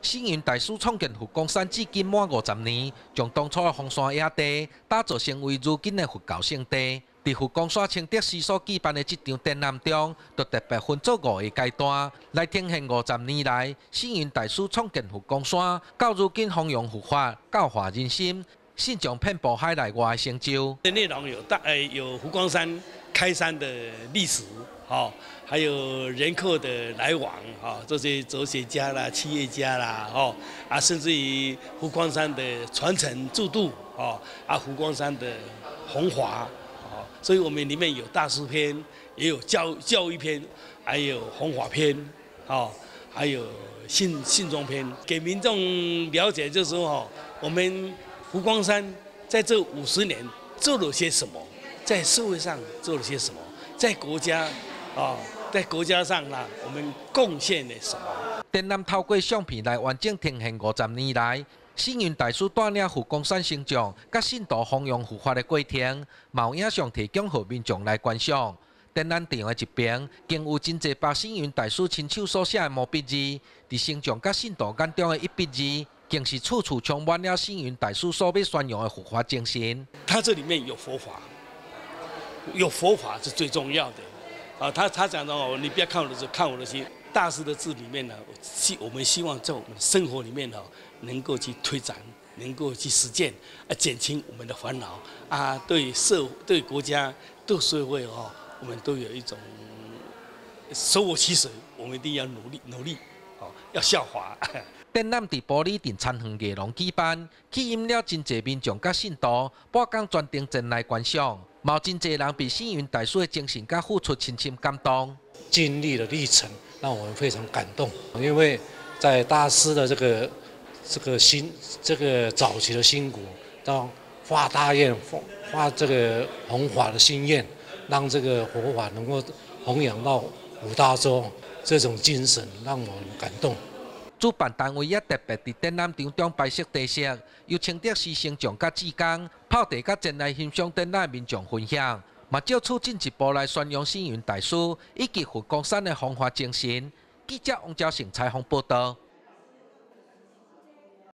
星云大师创建佛光山至今满50年，将当初的红山野地打造成为如今的佛教圣地。在佛光山清德寺所举办的这场展览中，就特别分做5个阶段，来呈现50年来星云大师创建佛光山到如今弘扬佛法、教化人心，信众遍布海内外的成就。 内容有佛光山开山的历史，还有人口的来往，这些哲学家啦、企业家啦，甚至于佛光山的传承制度，佛光山的弘法，所以我们里面有大师篇，也有教育篇，还有弘法篇，还有信众篇，给民众了解，就是说，我们佛光山在这50年做了些什么，在社会上做了些什么，在国家在国家上啦，我们贡献了什么？ 展览透过相片来完整呈现50年来星云大师带领佛光山成长、甲信徒弘扬佛法的过程，有影像提供给民众来观赏。展览场的一边，更有真侪把星云大师亲手所写的毛笔字，伫成长甲信徒眼中的一笔字，更是处处充满了星云大师所要宣扬的佛法精神。 它这里面有佛法，有佛法是最重要的。他讲的你不要看我的字，看我的心。大师的字里面呢，我们希望在我们的生活里面能够去推展，能够去实践，减轻我们的烦恼对国家、对社会我们都有一种舍我其谁，我们一定要努力，要效法。 展览伫玻璃顶餐园艺廊举办，吸引了真侪民众甲信徒，半工专程前来观赏。有真侪人被星云大师的精神甲付出深深感动。 经历的历程让我们非常感动，因为在大师的这个早期的辛苦，到发大愿、发这个弘法的心愿，让这个佛法能够弘扬到5大洲，这种精神让我们感动。 主办单位也特别伫展览场中摆设茶席，由清德市省长甲志工泡茶，甲前来欣赏展览的民众分享，嘛借此进一步来宣扬星云大师以及佛光山的弘法精神。记者王昭成采访报道。